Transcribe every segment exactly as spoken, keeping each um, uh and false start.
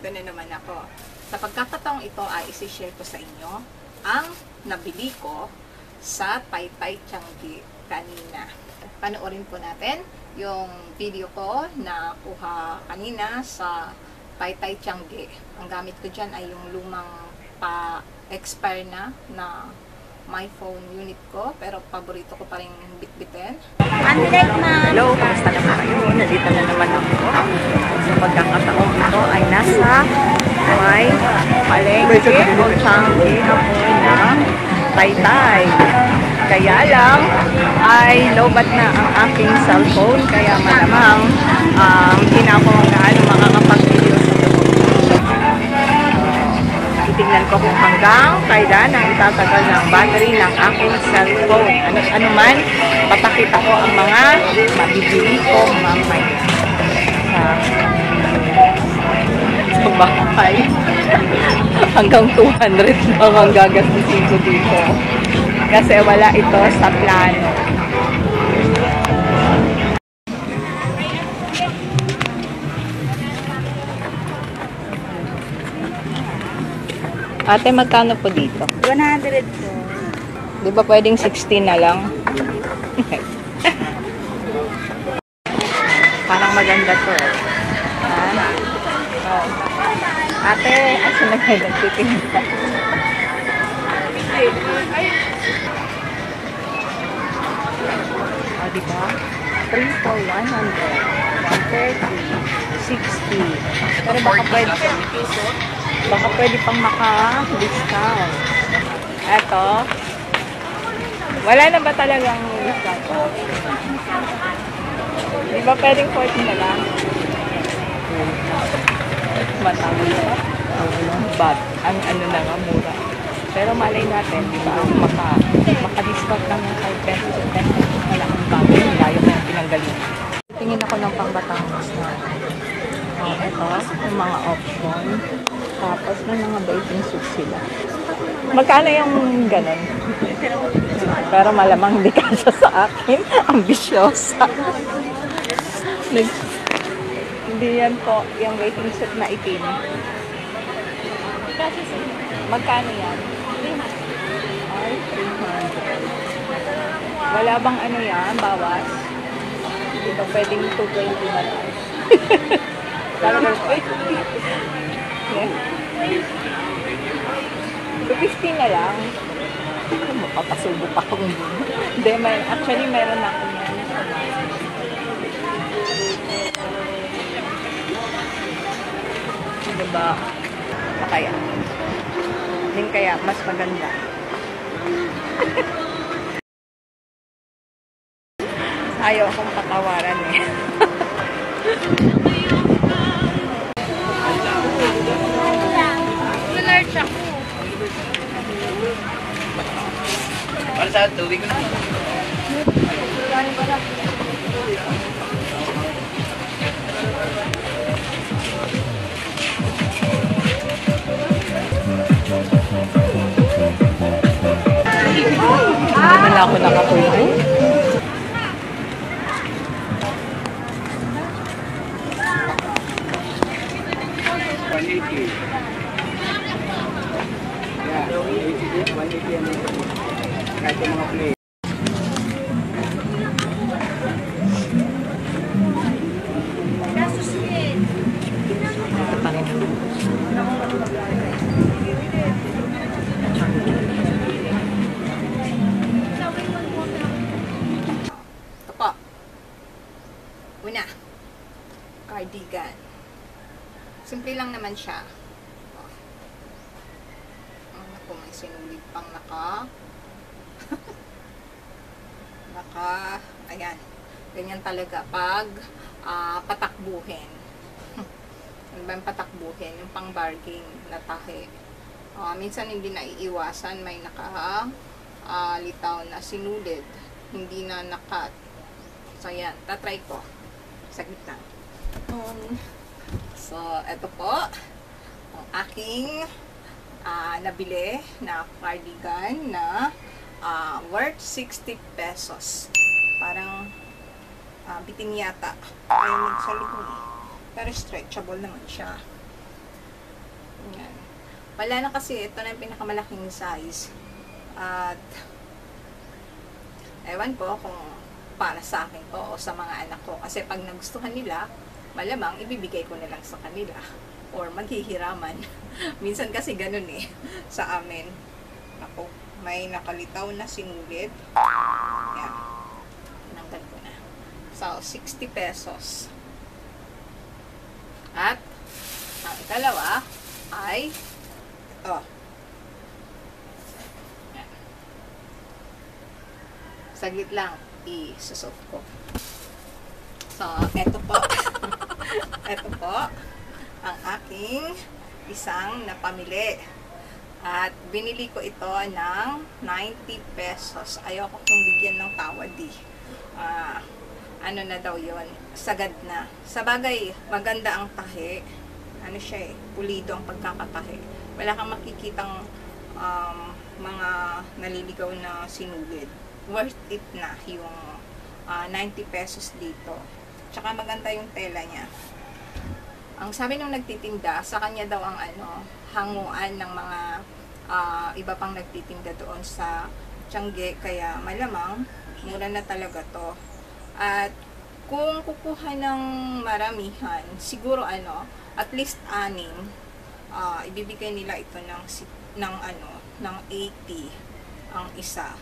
nandito na naman ako. Sa pagkakataong ito ay isi-share ko sa inyo ang nabili ko sa Taytay Tiangge kanina. Panoorin po natin yung video ko na kuha kanina sa Taytay Tiangge. Ang gamit ko dyan ay yung lumang pa-expire na na my phone unit ko, pero paborito ko pa rin bitbitin. Hello, kamusta naman kayo? Nandito na naman ako. Sa pagkakataong ito ay nasa may palengke o Tiangge ako ng Taytay. Kaya lang ay lobat na ang aking cellphone, kaya malamang um, hindi na ako gaano makakapag-video sa loob. Tingnan ko kung hanggang kailan ang itatagal ng battery ng aking cellphone. Ano, ano man, papakita ko ang mga mabibili ko mamaya sa bahay. Hanggang two hundred na ang gagastusin ko dito. Kasi wala ito sa plano. Ate, magkano po dito? one hundred po. Di ba pwedeng sixteen na lang? Parang maganda to. Ha? Oh. Ate, asa na kayo nagtitinda? O, oh, diba? three for one hundred. one thirty. sixty. Pero baka pwede baka pwede pang maka-discount. Eto. Wala na ba talagang discount? Di ba pwedeng forty na lang? Matawag na. But, ang ano na nga, mura. Pero malay natin, di ba, maka, maka-discount lang ng five pesos o ten pesos na lang ang bagay. Layo na yung pinanggaling. Tingin ako ng pang-Batangas na. Oh, eto, yung mga option. Tapos may mga bathing suit sila. Magkano yung ganun? Pero malamang hindi kasya sa akin. Ambisyosa. Hindi yan po yung bathing suit na itim. Magkano yan? Ay, three hundred. Wala bang ano yan? Bawas? Hindi ba pwedeng two twenty na lang? Yeah. two fifty na lang. Mapapasubo pa akong doon. Hindi, may, actually meron ako yan. Diba? Kaya. Din kaya, mas maganda. Ayaw akong patawaran eh. Large ako. Para sa tubig ko na. Ano na ako nakapulpo? one eighty. Yeah, one eighty and kahit yung mga play. Ito po. Una, cardigan. Simple lang naman siya. Ano po, may sinulit pang naka naka ayan. Ganyan talaga pag uh, patakbuhin. Ano ba yung patakbuhin? Yung pang bargain na tahe. Uh, minsan hindi na iiwasan, may naka uh, litaw na sinulid. Hindi na nakat. So, ayan. Tatry ko. Saglit lang. Um, so, eto po. Ang aking uh, nabili na cardigan na uh, worth sixty pesos. Parang uh, bitin yata. Ayaw magsalita. Pero stretchable naman siya. Yan. Wala na kasi, ito na yung pinakamalaking size. At, ewan ko kung para sa akin to o sa mga anak ko. Kasi pag nagustuhan nila, malamang ibibigay ko na lang sa kanila. Or maghihiraman. Minsan kasi ganun eh, sa amin. Ako, may nakalitaw na sinulid. Yan. Tinanggal ko na. So, sixty pesos. At, ang ikalawa ay ito. Yan. Saglit lang, i-susot ko. So, eto po. Eto po, ang aking isang napamili. At binili ko ito ng ninety pesos. Ayoko kong bigyan ng tawad eh. Ah, ano na daw yon, sagad na. Sa bagay, maganda ang tahi. Ano siya eh, pulido ang pagkakatahi. Wala kang makikitang um, mga naliligaw na sinulid. Worth it na yung uh, ninety pesos dito. Tsaka maganda yung tela niya. Ang sabi nung nagtitinda, sa kanya daw ang ano, hanguan ng mga uh, iba pang nagtitinda doon sa Tiangge. Kaya malamang, mura na talaga to. At kung kukuha ng maramihan, siguro ano, at least anim, uh, ibibigay nila ito ng, ng ano, ng eighty ang isa.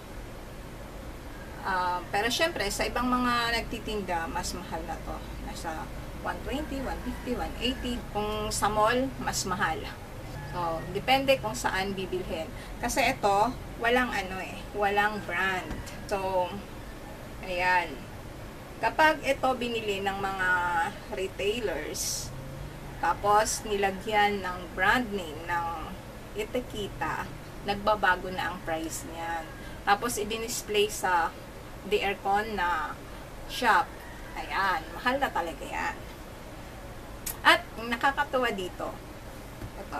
Uh, pero syempre, sa ibang mga nagtitinda, mas mahal na to. Nasa one twenty, one fifty, one eighty. Kung sa mall, mas mahal. So, depende kung saan bibilhin. Kasi ito, walang ano eh, walang brand. So, ayan. Kapag ito binili ng mga retailers, tapos nilagyan ng brand name ng etiketa, nagbabago na ang price niyan. Tapos i-display sa the aircon na shop. Ayan, mahal na talaga yan. At nakakatuwa dito, ito.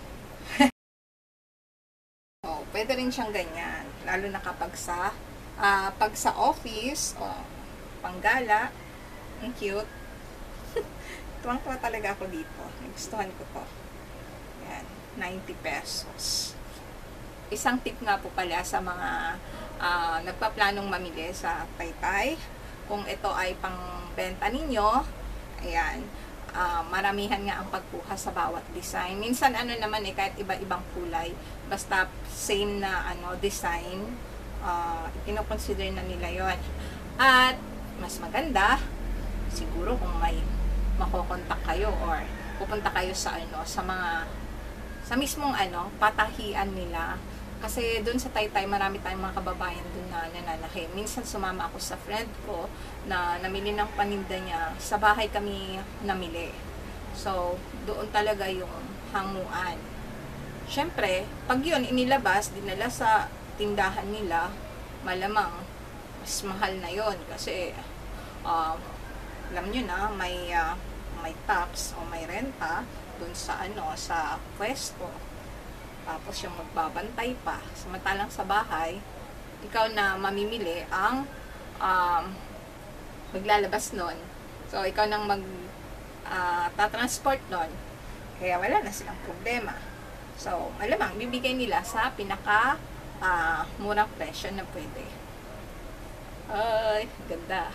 Oh, pwede rin siyang ganyan, lalo na kapag sa uh, pag sa office, oh, panggala, ang cute. Tuwang-tuwa talaga ako dito. Nagustuhan ko to. Yan, ninety pesos. Isang tip nga po pala sa mga uh, nagpaplanong mamili sa Taytay. Kung ito ay pangbenta ninyo, ayan, uh, maramihan nga ang pagkuha sa bawat design. Minsan ano naman eh, kahit iba-ibang kulay, basta same na ano design, uh, ikinoconsider na nila yon. At mas maganda, siguro kung may makokontak kayo or pupunta kayo sa ano, sa mga sa mismong ano, patahian nila. Kasi doon sa Taytay, marami tayong mga kababayan doon na nananahi. Minsan sumama ako sa friend ko na namili ng paninda niya. Sa bahay kami namili. So, doon talaga yung hanguan. Siyempre, pag yun inilabas, dinala sa tindahan nila, malamang mas mahal na yon kasi uh, alam nyo na, may uh, may tax o may renta dun sa ano, sa pwesto. Tapos yung magbabantay pa. Samantalang sa bahay, ikaw na mamimili ang um, maglalabas nun. So, ikaw nang mag uh, tatransport nun. Kaya wala na silang problema. So, malamang, bibigay nila sa pinaka uh, murang presyo na pwede. Ay, ganda.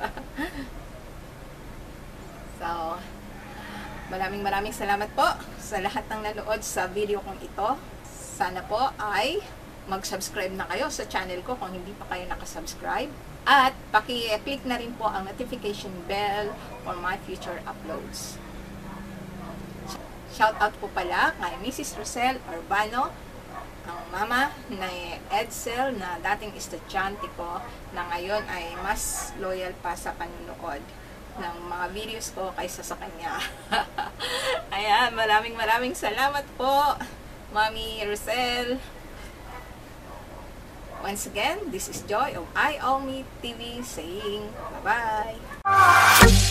So, maraming maraming salamat po sa lahat ng nanood sa video kong ito. Sana po ay mag-subscribe na kayo sa channel ko kung hindi pa kayo nakasubscribe. At paki-click na rin po ang notification bell for my future uploads. Shout out po pala kay Missus Rosel Urbano, ang mama na Edsel na dating estudyante ko na ngayon ay mas loyal pa sa panunood ng mga videos ko kaysa sa kanya. Ayan, maraming maraming salamat po, Mami Rosel. Once again, this is Joy of I All Me T V saying bye-bye.